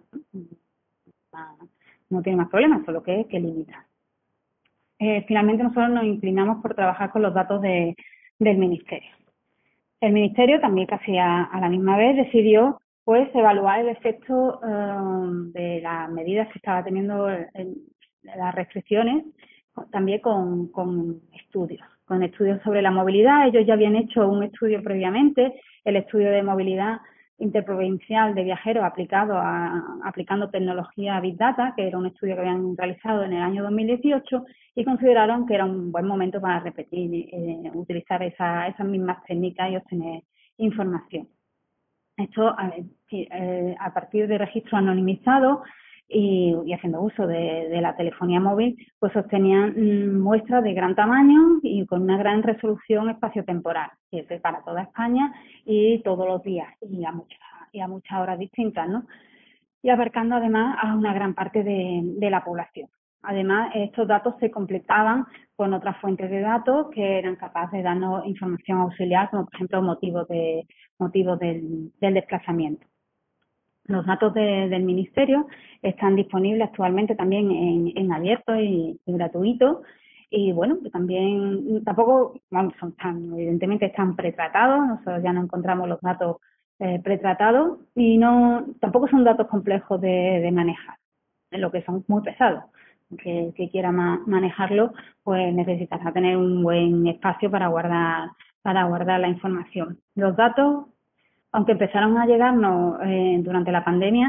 [SPEAKER 2] No tiene más problemas, solo que, que limitan. Eh, finalmente nosotros nos inclinamos por trabajar con los datos de, del Ministerio. El Ministerio también casi a, a la misma vez decidió pues evaluar el efecto eh, de las medidas que estaba teniendo el, el, las restricciones, también con, con estudios, con estudios sobre la movilidad. Ellos ya habían hecho un estudio previamente, el estudio de movilidad interprovincial de viajeros aplicado a, aplicando tecnología Big Data, que era un estudio que habían realizado en el año dos mil dieciocho, y consideraron que era un buen momento para repetir, eh, utilizar esa, esas mismas técnicas y obtener información. Esto a, eh, a partir de registros anonimizados y, y haciendo uso de, de la telefonía móvil, pues obtenían mmm, muestras de gran tamaño y con una gran resolución espaciotemporal, que es para toda España y todos los días y a muchas, y a muchas horas distintas, ¿no? Y abarcando además a una gran parte de, de la población. Además, estos datos se completaban con otras fuentes de datos que eran capaces de darnos información auxiliar, como por ejemplo motivos, de, motivos del, del desplazamiento. Los datos de, del Ministerio están disponibles actualmente también en, en abierto y, y gratuito. Y bueno, también tampoco, bueno, son tan, evidentemente están pretratados, nosotros ya no encontramos los datos eh, pretratados y no tampoco son datos complejos de, de manejar, lo que son muy pesados. Que, que quiera ma manejarlo, pues necesitará tener un buen espacio para guardar, para guardar la información. Los datos, aunque empezaron a llegarnos eh, durante la pandemia,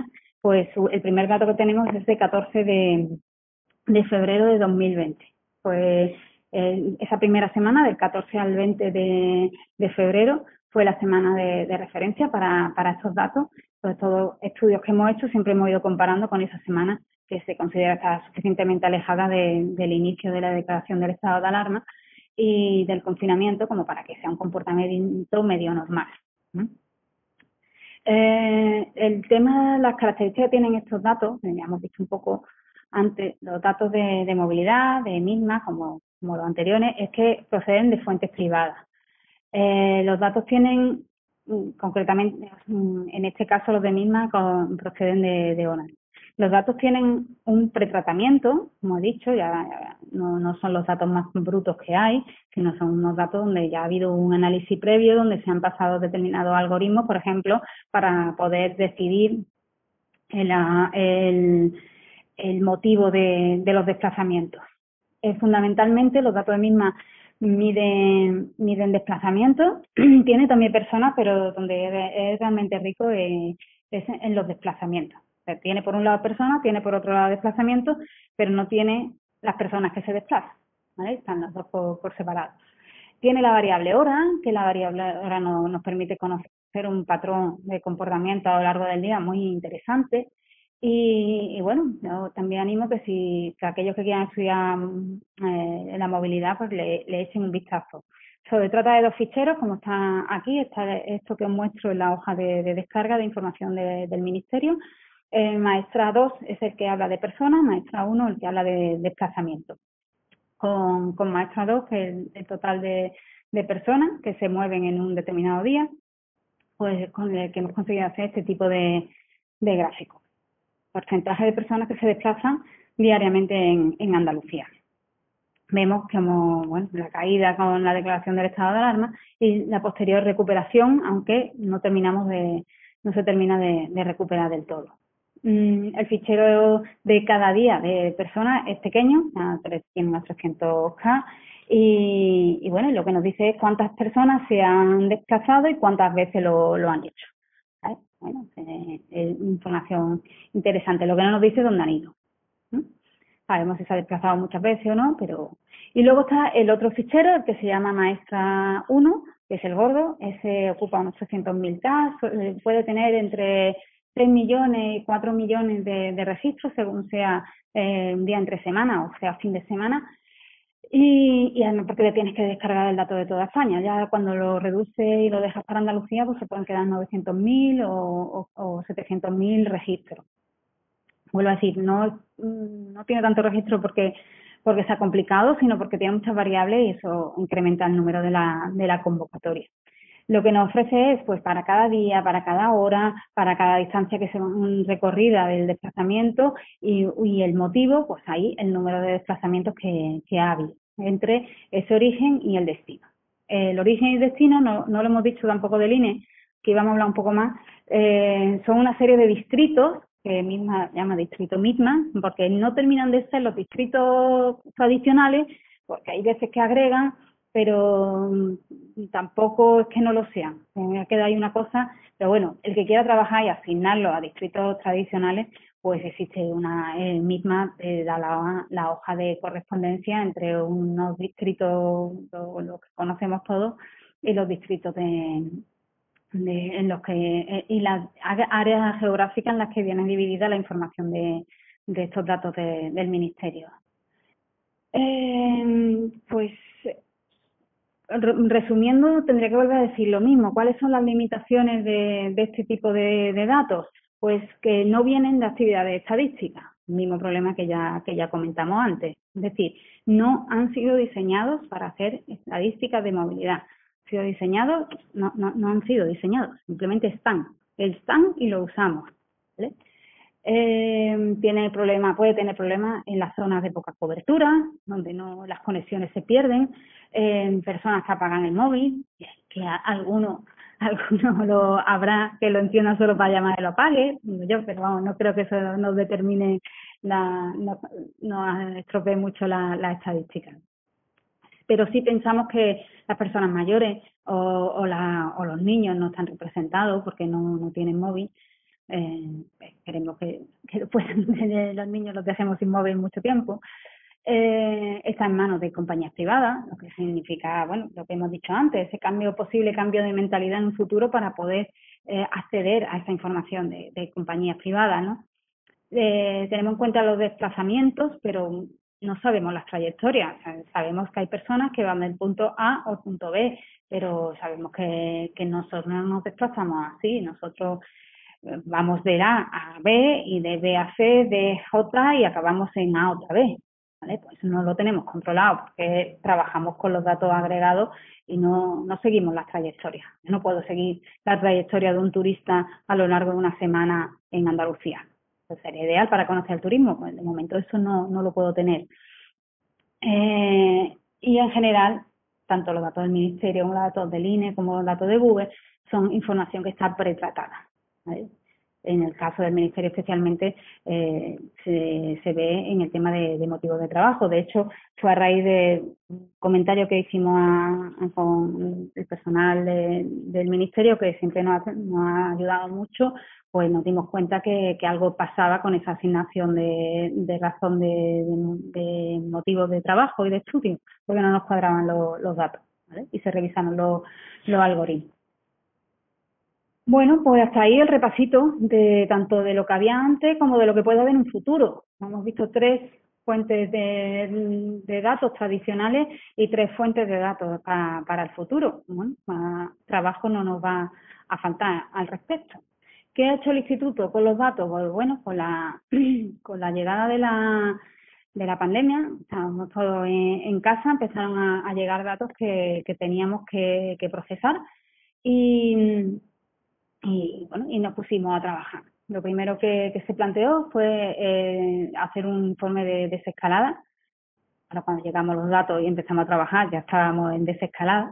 [SPEAKER 2] pues el primer dato que tenemos es de catorce de, de febrero de dos mil veinte. Pues eh, esa primera semana, del catorce al veinte de, de febrero, fue la semana de, de referencia para, para estos datos. Pues todos estudios que hemos hecho siempre hemos ido comparando con esa semana que se considera estar suficientemente alejada de, del inicio de la declaración del estado de alarma y del confinamiento como para que sea un comportamiento medio normal. ¿Mm? Eh, el tema, las características que tienen estos datos, ya hemos visto un poco antes, los datos de, de movilidad, de mismas, como, como los anteriores, es que proceden de fuentes privadas. Eh, los datos tienen, concretamente, en este caso los de misma, con, proceden de, de ONAR. Los datos tienen un pretratamiento, como he dicho, ya, ya no, no son los datos más brutos que hay, sino son unos datos donde ya ha habido un análisis previo, donde se han pasado determinados algoritmos, por ejemplo, para poder decidir el, el, el motivo de, de los desplazamientos. Eh, fundamentalmente, los datos de misma miden, miden desplazamientos, tiene también personas, pero donde es realmente rico eh, es en los desplazamientos. O sea, tiene por un lado personas, tiene por otro lado desplazamientos, pero no tiene las personas que se desplazan, ¿vale? Están las dos por, por separado. Tiene la variable hora, que la variable hora no, nos permite conocer un patrón de comportamiento a lo largo del día muy interesante. Y, y bueno, yo también animo que si que aquellos que quieran estudiar eh, la movilidad, pues le, le echen un vistazo. Se trata de dos ficheros, como está aquí, está esto que os muestro en la hoja de, de descarga de información de, del Ministerio. Eh, maestra dos es el que habla de personas, maestra uno el que habla de desplazamiento. Con, con maestra dos, que es el, el total de, de personas que se mueven en un determinado día, pues con el que hemos conseguido hacer este tipo de, de gráficos. Porcentaje de personas que se desplazan diariamente en, en Andalucía. Vemos como bueno, la caída con la declaración del estado de alarma y la posterior recuperación, aunque no terminamos de, no se termina de, de recuperar del todo. Mm, el fichero de cada día de personas es pequeño, tiene unos trescientos K, y, y bueno, lo que nos dice es cuántas personas se han desplazado y cuántas veces lo, lo han hecho. ¿Vale? Bueno, eh, es información interesante. Lo que no nos dice es dónde han ido. ¿Mm? Sabemos si se ha desplazado muchas veces o no, pero... Y luego está el otro fichero, el que se llama maestra uno, que es el gordo. Ese ocupa unos trescientos mil K, puede tener entre tres millones y cuatro millones de, de registros, según sea eh, un día entre semana o sea fin de semana. Y, y además porque le tienes que descargar el dato de toda España. Ya cuando lo reduces y lo dejas para Andalucía, pues se pueden quedar novecientos mil o, o, o setecientos mil registros. Vuelvo a decir, no, no tiene tanto registro porque porque sea complicado, sino porque tiene muchas variables y eso incrementa el número de la, de la convocatoria. Lo que nos ofrece es, pues, para cada día, para cada hora, para cada distancia que se recorrida del desplazamiento y, y el motivo, pues ahí el número de desplazamientos que, que ha habido entre ese origen y el destino. El origen y el destino, no, no lo hemos dicho tampoco del I N E, que íbamos a hablar un poco más, eh, son una serie de distritos que misma llama distrito misma, porque no terminan de ser los distritos tradicionales, porque hay veces que agregan, pero tampoco es que no lo sean. Me queda ahí una cosa, pero bueno, el que quiera trabajar y asignarlo a distritos tradicionales, pues existe una eh, misma, eh, da la, la hoja de correspondencia entre unos distritos, lo, lo que conocemos todos, y los distritos de, de en los que eh, y las áreas geográficas en las que viene dividida la información de, de estos datos de, del Ministerio. Eh, pues resumiendo, tendría que volver a decir lo mismo. ¿Cuáles son las limitaciones de, de este tipo de, de datos? Pues que no vienen de actividades estadísticas, mismo problema que ya, que ya comentamos antes. Es decir, no han sido diseñados para hacer estadísticas de movilidad. Han sido diseñados, no, no, no han sido diseñados, simplemente están. Están y lo usamos, ¿vale? Eh, tiene problema, puede tener problemas en las zonas de poca cobertura, donde no las conexiones se pierden, en eh, personas que apagan el móvil, que alguno, alguno lo habrá que lo encienda solo para llamar y lo apague, yo, pero vamos, no creo que eso nos determine, la, no, nos estropee mucho la, la estadística. Pero sí pensamos que las personas mayores o, o, la, o los niños no están representados porque no, no tienen móvil. eh, esperemos que, que después de los niños los dejemos sin móvil mucho tiempo, eh, está en manos de compañías privadas, lo que significa, bueno, lo que hemos dicho antes, ese cambio, posible cambio de mentalidad en un futuro para poder eh, acceder a esa información de, de compañías privadas, ¿no? Eh, tenemos en cuenta los desplazamientos, pero no sabemos las trayectorias. O sea, sabemos que hay personas que van del punto A al punto B, pero sabemos que, que nosotros no nos desplazamos así. Nosotros vamos de A a B y de B a C, de J y acabamos en A otra vez. ¿Vale? Pues no lo tenemos controlado porque trabajamos con los datos agregados y no, no seguimos las trayectorias. Yo no puedo seguir la trayectoria de un turista a lo largo de una semana en Andalucía. Eso sería ideal para conocer el turismo. Pues de momento eso no, no lo puedo tener. Eh, y en general, tanto los datos del Ministerio como los datos del I N E como los datos de Google son información que está pretratada, ¿vale? En el caso del Ministerio especialmente eh, se, se ve en el tema de, de motivos de trabajo. De hecho, fue a raíz de un comentario que hicimos a, a, con el personal de, del Ministerio, que siempre nos ha, nos ha ayudado mucho, pues nos dimos cuenta que, que algo pasaba con esa asignación de, de razón de, de, de motivos de trabajo y de estudio, porque no nos cuadraban lo, los datos, ¿vale? Y se revisaron los, los algoritmos. Bueno, pues hasta ahí el repasito de tanto de lo que había antes como de lo que puede haber en un futuro. Hemos visto tres fuentes de, de datos tradicionales y tres fuentes de datos para, para el futuro. Bueno, más trabajo no nos va a faltar al respecto. ¿Qué ha hecho el instituto con los datos? Pues bueno, con la, con la llegada de la, de la pandemia, estábamos todos en, en casa, empezaron a, a llegar datos que, que teníamos que, que procesar y y bueno, y nos pusimos a trabajar. Lo primero que, que se planteó fue eh, hacer un informe de desescalada. Ahora cuando llegamos los datos y empezamos a trabajar ya estábamos en desescalada.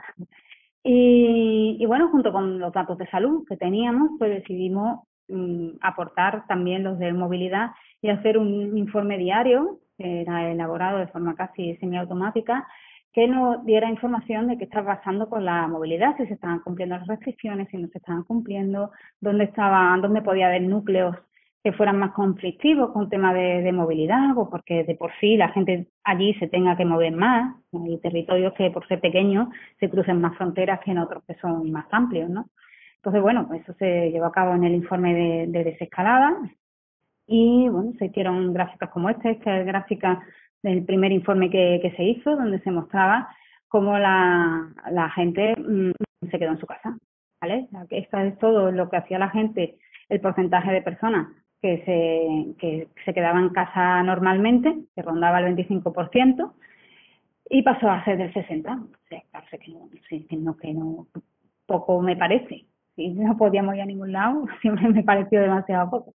[SPEAKER 2] Y, y bueno, junto con los datos de salud que teníamos, pues decidimos mm, aportar también los de movilidad y hacer un informe diario, que era elaborado de forma casi semiautomática, que nos diera información de qué estaba pasando con la movilidad, si se estaban cumpliendo las restricciones, si no se estaban cumpliendo, dónde estaban, dónde podía haber núcleos que fueran más conflictivos con temas de, de movilidad, o porque de por sí la gente allí se tenga que mover más. Hay territorios que por ser pequeños se crucen más fronteras que en otros que son más amplios, ¿no? Entonces, bueno, pues eso se llevó a cabo en el informe de, de desescalada y, bueno, se hicieron gráficas como este, esta es gráfica del primer informe que, que se hizo, donde se mostraba cómo la, la gente mmm, se quedó en su casa, ¿vale? Esto es todo lo que hacía la gente, el porcentaje de personas que se, que se quedaban en casa normalmente, que rondaba el veinticinco por ciento, y pasó a ser del sesenta por ciento. O sea, claro, que no, sí, que no, que no, poco me parece. Si no podíamos ir a ningún lado, siempre me pareció demasiado poco.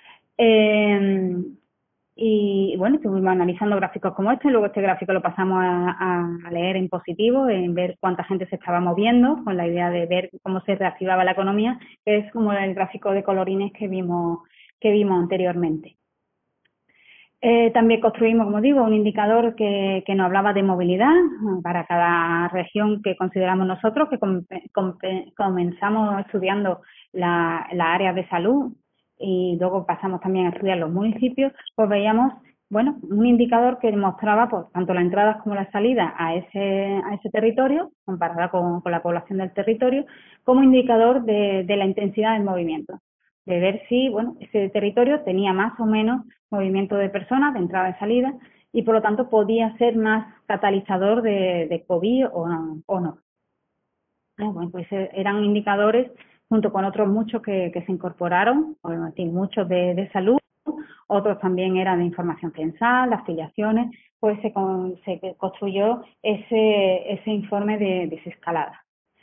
[SPEAKER 2] Eh, y bueno, estuvimos analizando gráficos como este, luego este gráfico lo pasamos a, a leer en positivo, en ver cuánta gente se estaba moviendo, con la idea de ver cómo se reactivaba la economía, que es como el gráfico de colorines que vimos, que vimos anteriormente. Eh, también construimos, como digo, un indicador que, que nos hablaba de movilidad para cada región que consideramos nosotros, que com, com, comenzamos estudiando la, la área de salud y luego pasamos también a estudiar los municipios, pues veíamos, bueno, un indicador que mostraba pues, tanto las entradas como las salidas a ese, a ese territorio, comparada con, con la población del territorio, como indicador de, de la intensidad del movimiento, de ver si, bueno, ese territorio tenía más o menos movimiento de personas, de entrada y salida, y por lo tanto podía ser más catalizador de, de COVID o no. O no. Bueno, pues eran indicadores junto con otros muchos que, que se incorporaron, bueno, muchos de, de salud, otros también eran de información censal, las afiliaciones, pues se, con, se construyó ese, ese informe de desescalada.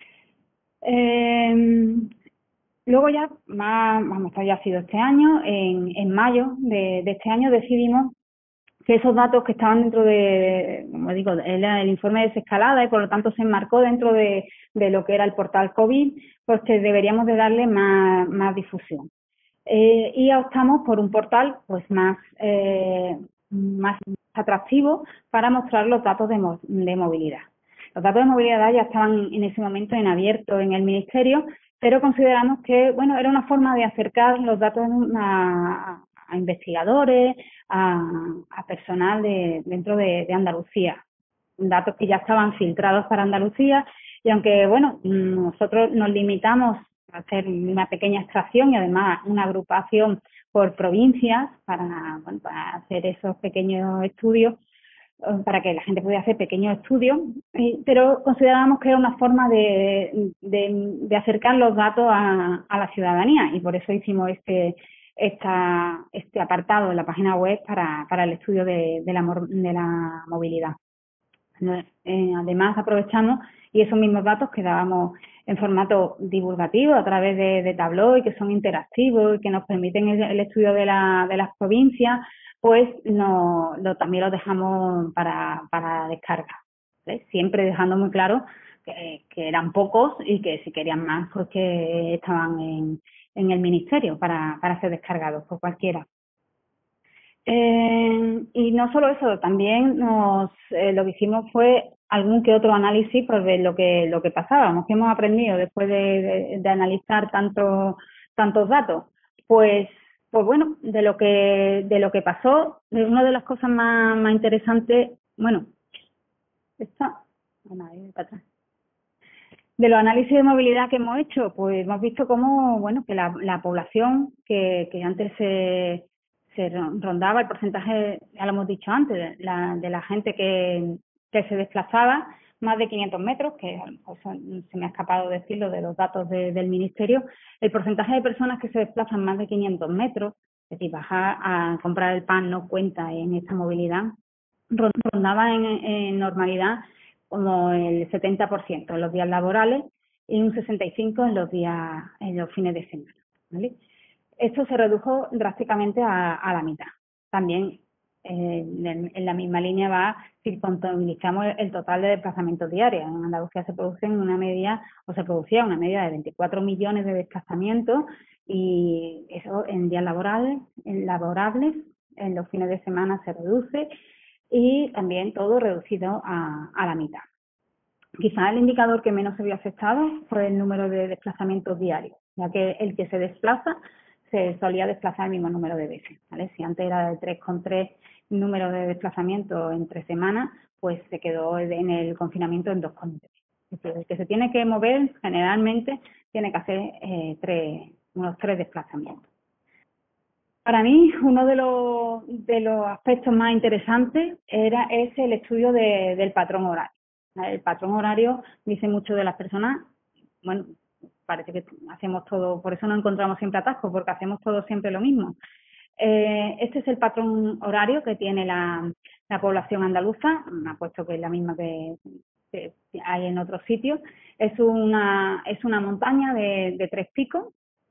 [SPEAKER 2] Eh, luego ya, más, vamos, ya ha sido este año, en, en mayo de, de este año decidimos que esos datos que estaban dentro de, como digo, el, el informe de desescalada y por lo tanto se enmarcó dentro de, de lo que era el portal COVID, pues que deberíamos de darle más, más difusión. Eh, y optamos por un portal pues más, eh, más atractivo para mostrar los datos de, mo de movilidad. Los datos de movilidad ya estaban en ese momento en abierto en el Ministerio pero consideramos que, bueno, era una forma de acercar los datos a, a investigadores, a, a personal de, dentro de, de Andalucía, datos que ya estaban filtrados para Andalucía, y aunque, bueno, nosotros nos limitamos a hacer una pequeña extracción y además una agrupación por provincias para, bueno, para hacer esos pequeños estudios, para que la gente pudiera hacer pequeños estudios, pero considerábamos que era una forma de, de, de acercar los datos a, a la ciudadanía, y por eso hicimos este esta, este apartado en la página web para, para el estudio de, de, la, de la movilidad. Eh, además, aprovechamos y esos mismos datos que dábamos en formato divulgativo a través de, de Tableau y que son interactivos y que nos permiten el, el estudio de, la, de las provincias, pues no, lo, también lo dejamos para, para descarga, ¿sí? Siempre dejando muy claro que, que eran pocos y que si querían más, pues que estaban en, en el ministerio para, para ser descargados por cualquiera. Eh, y no solo eso, también nos eh, lo que hicimos fue algún que otro análisis por ver lo que lo que pasábamos, que hemos aprendido después de, de, de analizar tanto, tantos datos. Pues, pues bueno, de lo que de lo que pasó, una de las cosas más, más interesantes, bueno, esta, bueno, ahí para atrás. De los análisis de movilidad que hemos hecho, pues hemos visto cómo, bueno, que la, la población que, que antes se, se rondaba el porcentaje, ya lo hemos dicho antes, la, de la gente que, que se desplazaba más de quinientos metros, que pues, se me ha escapado decirlo de los datos de, del Ministerio, el porcentaje de personas que se desplazan más de quinientos metros, es decir, bajar a comprar el pan no cuenta en esta movilidad, rondaba en, en normalidad como el setenta por ciento en los días laborales y un sesenta y cinco por ciento en los días, en los fines de semana, ¿vale? Esto se redujo drásticamente a, a la mitad. También eh, en, en la misma línea va si contabilizamos el total de desplazamientos diarios. En Andalucía se producen una media, o se producía una media de veinticuatro millones de desplazamientos, y eso en días laborales, en laborables, en los fines de semana se reduce, y también todo reducido a, a la mitad. Quizás el indicador que menos se vio afectado fue el número de desplazamientos diarios, ya que el que se desplaza se solía desplazar el mismo número de veces, ¿vale? Si antes era de tres coma tres número de desplazamientos entre semanas, pues se quedó en el confinamiento en dos coma tres. Es decir, el que se tiene que mover generalmente tiene que hacer eh, tres, unos tres desplazamientos. Para mí, uno de los, de los aspectos más interesantes era ese el estudio de, del patrón horario. El patrón horario dice mucho de las personas. Bueno, parece que hacemos todo, por eso no encontramos siempre atascos, porque hacemos todo siempre lo mismo. Eh, este es el patrón horario que tiene la, la población andaluza, puesto que es la misma que, que hay en otros sitios. Es una, es una montaña de, de tres picos.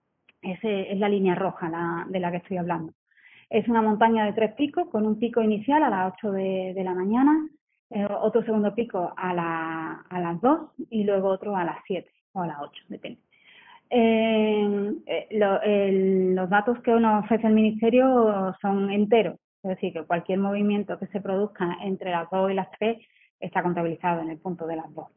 [SPEAKER 2] Ese es la línea roja la, de la que estoy hablando. Es una montaña de tres picos, con un pico inicial a las ocho de, de la mañana, eh, otro segundo pico a, la, a las dos y luego otro a las siete o a las ocho, depende. Eh, eh, lo, el, los datos que nos ofrece el Ministerio son enteros, es decir, que cualquier movimiento que se produzca entre las dos y las tres está contabilizado en el punto de las dos.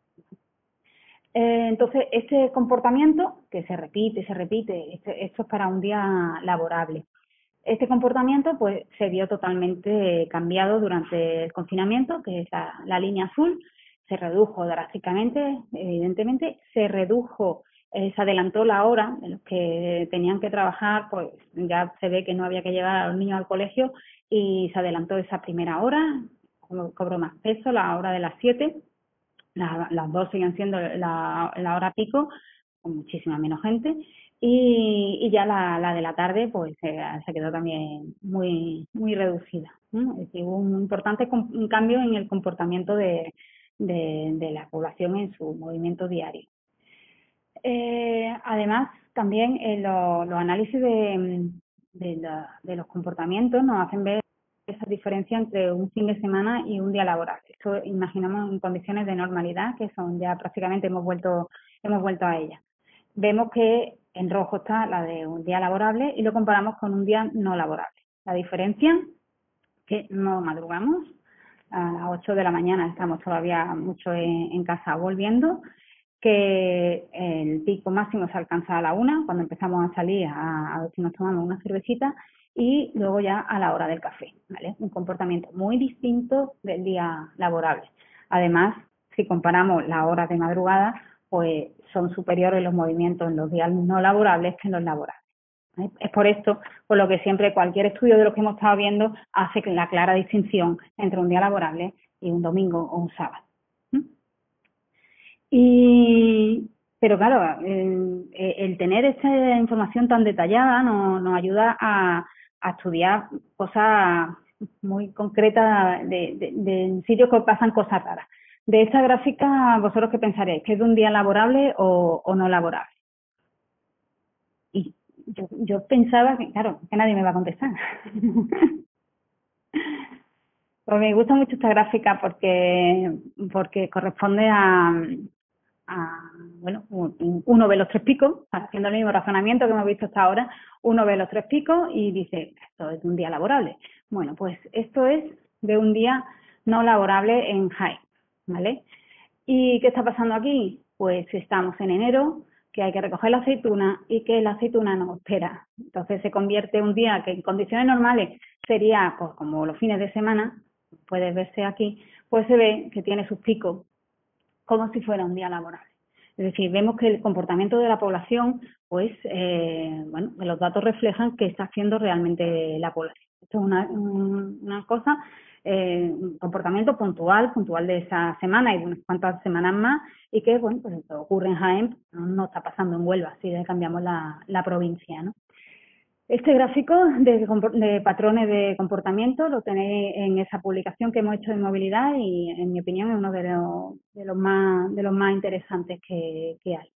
[SPEAKER 2] Eh, entonces, este comportamiento, que se repite, se repite, este, esto es para un día laborable. Este comportamiento pues se vio totalmente cambiado durante el confinamiento, que es la, la línea azul, se redujo drásticamente, evidentemente, se redujo, eh, se adelantó la hora de los que tenían que trabajar, pues ya se ve que no había que llevar a los niños al colegio y se adelantó esa primera hora, cobró más peso, la hora de las siete. La, las dos siguen siendo la, la hora pico, con muchísima menos gente, y, y ya la, la de la tarde pues se, se quedó también muy muy reducida, ¿no? Es decir, hubo un importante un cambio en el comportamiento de, de, de la población en su movimiento diario. Eh, además, también eh, lo, los análisis de, de, la, de los comportamientos nos hacen ver esa diferencia entre un fin de semana y un día laboral. Esto imaginamos en condiciones de normalidad, que son ya prácticamente hemos vuelto, hemos vuelto a ellas. Vemos que en rojo está la de un día laborable y lo comparamos con un día no laborable. La diferencia que no madrugamos, a las ocho de la mañana estamos todavía mucho en, en casa volviendo, que el pico máximo se alcanza a la una, cuando empezamos a salir a, a ver si nos tomamos una cervecita, y luego ya a la hora del café, ¿vale? Un comportamiento muy distinto del día laborable. Además, si comparamos las horas de madrugada, pues son superiores los movimientos en los días no laborables que en los laborables. ¿Vale? Es por esto por lo que siempre cualquier estudio de los que hemos estado viendo hace la clara distinción entre un día laborable y un domingo o un sábado. ¿Mm? Y, pero claro, el, el tener esta información tan detallada nos, nos ayuda a, a estudiar cosas muy concretas de, de, de sitios que pasan cosas raras. De esta gráfica, ¿vosotros qué pensaréis? ¿Que es de un día laborable o, o no laborable? Y yo, yo pensaba que, claro, que nadie me va a contestar. Pues me gusta mucho esta gráfica porque, porque corresponde a, a, bueno, uno ve los tres picos, haciendo el mismo razonamiento que hemos visto hasta ahora, uno ve los tres picos y dice, esto es de un día laborable. Bueno, pues esto es de un día no laborable en Jaén, ¿vale? ¿Y qué está pasando aquí? Pues estamos en enero, que hay que recoger la aceituna y que la aceituna no espera. Entonces se convierte un día que en condiciones normales sería pues, como los fines de semana, puede verse aquí, pues se ve que tiene sus picos como si fuera un día laborable. Es decir, vemos que el comportamiento de la población, pues, eh, bueno, los datos reflejan que está haciendo realmente la población. Esto es una, una cosa, eh, un comportamiento puntual, puntual de esa semana y de unas cuantas semanas más, y que, bueno, pues esto ocurre en Jaén, no, no está pasando en Huelva, si cambiamos la, la provincia, ¿no? Este gráfico de, de patrones de comportamiento lo tenéis en esa publicación que hemos hecho de movilidad y, en mi opinión, es uno de los, de los, más, de los más interesantes que, que hay.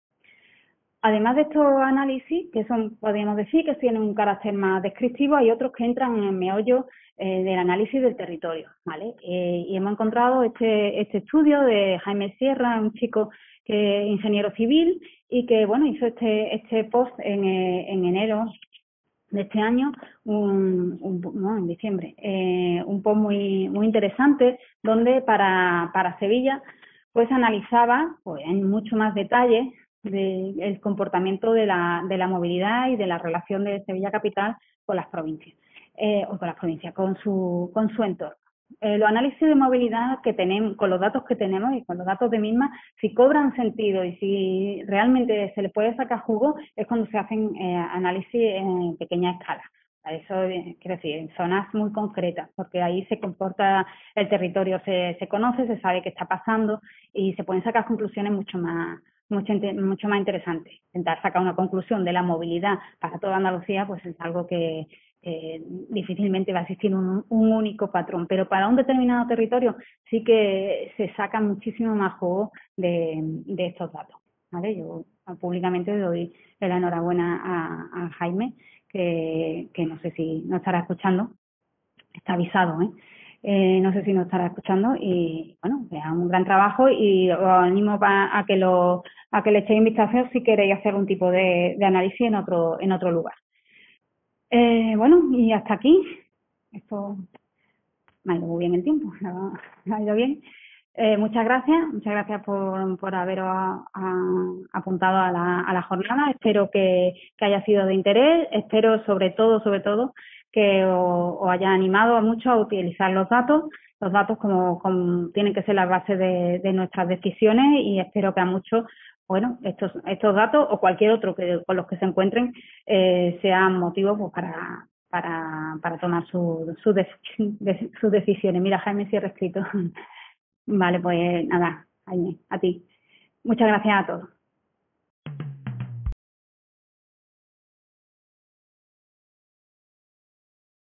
[SPEAKER 2] Además de estos análisis, que son, podríamos decir, que tienen un carácter más descriptivo, hay otros que entran en el meollo eh, del análisis del territorio, ¿vale? Eh, y hemos encontrado este, este estudio de Jaime Sierra, un chico que es ingeniero civil y que, bueno, hizo este, este post en, eh, en enero de este año, un, un, no, en diciembre, eh, un post muy, muy interesante donde para, para Sevilla pues analizaba pues, en mucho más detalle de, el comportamiento de la, de la movilidad y de la relación de Sevilla Capital con las provincias, eh, o con las provincias, con su, con su entorno. Eh, los análisis de movilidad que tenemos, con los datos que tenemos y con los datos de misma, si cobran sentido y si realmente se les puede sacar jugo, es cuando se hacen eh, análisis en pequeña escala. Eso eh, quiero decir, en zonas muy concretas, porque ahí se comporta el territorio, se, se conoce, se sabe qué está pasando y se pueden sacar conclusiones mucho más, mucho, mucho más interesantes. Intentar sacar una conclusión de la movilidad para toda Andalucía, pues es algo que eh, difícilmente va a existir un, un único patrón, pero para un determinado territorio sí que se saca muchísimo más jugo de, de estos datos, ¿vale? Yo públicamente doy la enhorabuena a, a Jaime, que, que no sé si nos estará escuchando, está avisado, ¿eh? Eh, no sé si nos estará escuchando y bueno, es un gran trabajo y os animo a, a que lo a que le echéis un vistazo si queréis hacer un tipo de, de análisis en otro en otro lugar. Eh, bueno, y hasta aquí. Esto me ha ido muy bien el tiempo, me ha ido bien. Eh, muchas gracias, muchas gracias por, por haberos a, a, apuntado a la, a la jornada. Espero que, que haya sido de interés. Espero sobre todo, sobre todo, que os, os haya animado mucho a utilizar los datos. Los datos como, como tienen que ser la base de, de nuestras decisiones y espero que a muchos, bueno, estos, estos datos o cualquier otro que con los que se encuentren eh, sean motivos pues, para, para, para tomar sus su de, de, sus decisiones. Mira, Jaime cierra escrito. Vale, pues nada, Jaime, a ti. Muchas gracias a todos.